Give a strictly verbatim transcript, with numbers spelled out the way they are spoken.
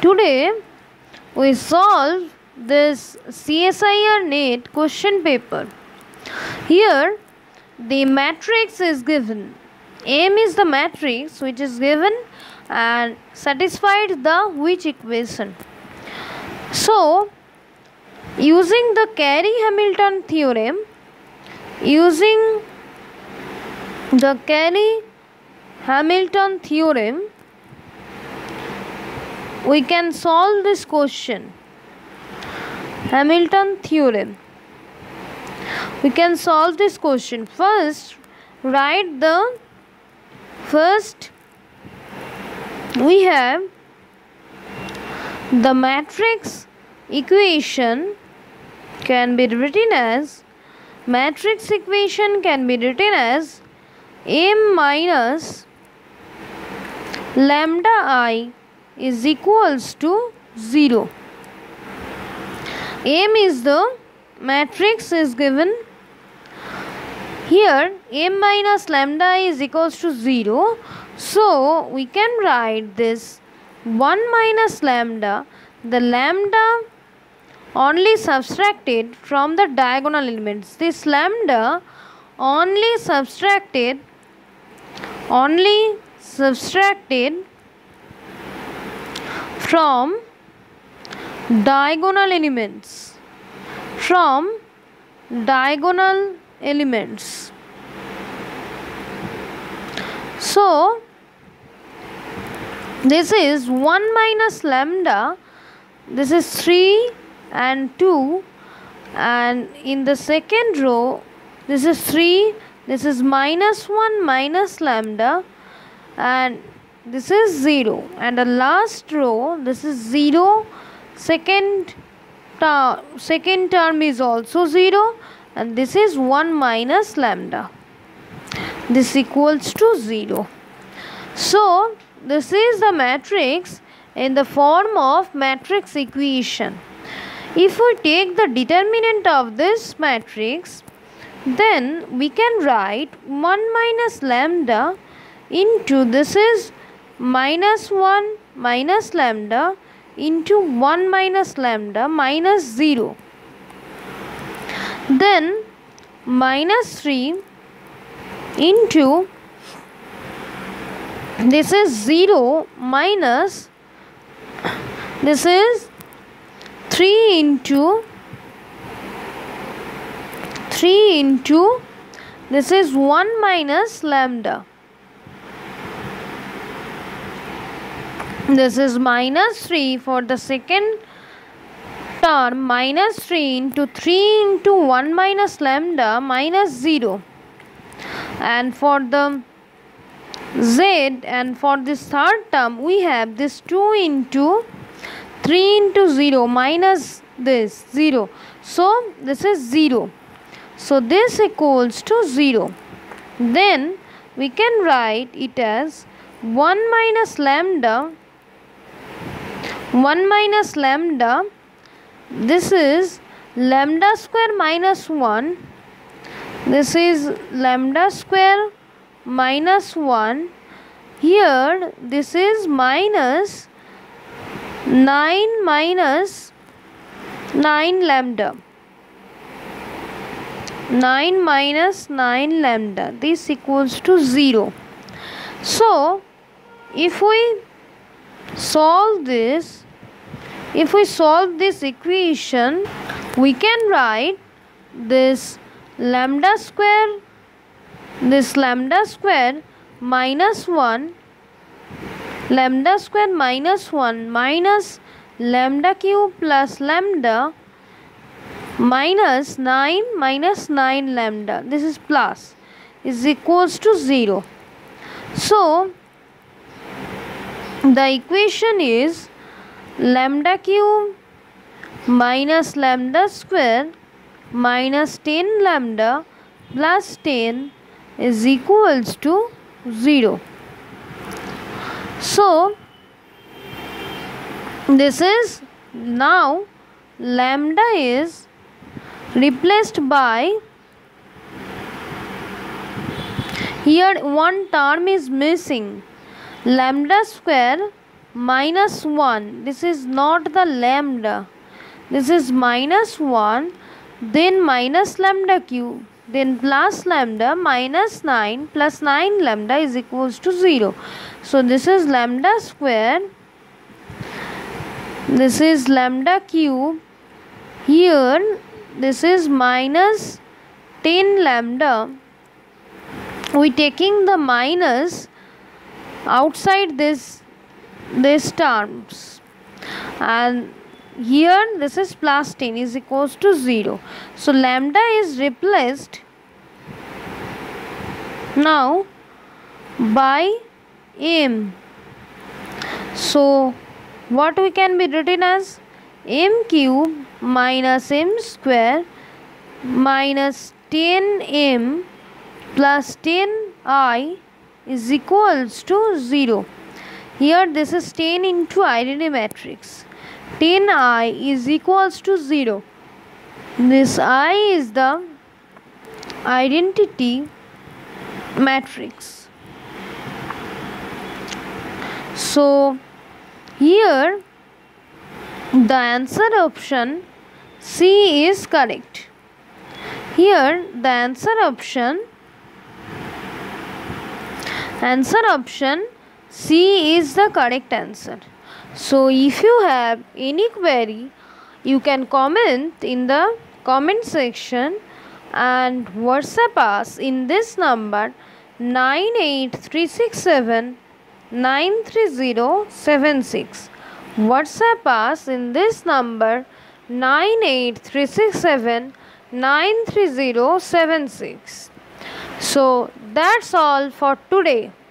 Today we solve this C S I R NET question paper. Here the matrix is given. M is the matrix which is given and satisfied the which equation. So using the Carey-Hamilton theorem, using the Carey-Hamilton theorem, we can solve this question. Hamilton theorem. We can solve this question. First, write the first. We have the matrix equation can be written as matrix equation can be written as M minus lambda I is equals to zero. M is the matrix is given. Here M minus lambda I is equals to zero. So we can write this one minus lambda, the lambda only subtracted from the diagonal elements. This lambda only subtracted only subtracted from diagonal elements from diagonal elements. So this is one minus lambda, this is three and two, and in the second row this is three, this is minus one minus lambda, and this is zero, and the last row this is zero, second term second term is also zero, and this is one minus lambda. This equals to zero. So this is the matrix in the form of matrix equation. If we take the determinant of this matrix, then we can write one minus lambda into this is minus one minus lambda into one minus lambda minus zero. Then minus three into this is zero minus this is three into three into this is one minus lambda. This is minus three for the second term, minus three into three into one minus lambda minus zero. And for the z and for this third term we have this two into three into zero minus this zero. So this is zero. So this equals to zero. Then we can write it as one minus lambda one minus lambda, this is lambda square minus one, this is lambda square minus one, here this is minus nine minus nine lambda, nine minus nine lambda, this equals to zero. So if we solve this, if we solve this equation, we can write this lambda square, this lambda square minus one, lambda square minus one minus lambda cube plus lambda minus nine minus nine lambda, this is plus, is equals to zero. So the equation is lambda cube minus lambda square minus ten lambda plus ten is equals to zero. So this is now lambda is replaced by, here one term is missing, lambda square minus one. This is not the lambda. This is minus one, then minus lambda cube, then plus lambda minus nine plus nine lambda is equals to zero. So this is lambda square. This is lambda cube. Here this is minus ten lambda. We taking the minus outside this this terms, and here this is plus ten is equals to zero. So lambda is replaced now by m. So what we can be written as m cube minus m square minus ten m plus ten I is equals to zero. Here this is ten into identity matrix. ten I is equals to zero. This I is the identity matrix. So here the answer option C is correct. Here the answer option answer option C is the correct answer. So if you have any query, you can comment in the comment section and WhatsApp us in this number nine eight three six seven nine three zero seven six. WhatsApp us in this number nine eight three six seven nine three zero seven six. So that's all for today.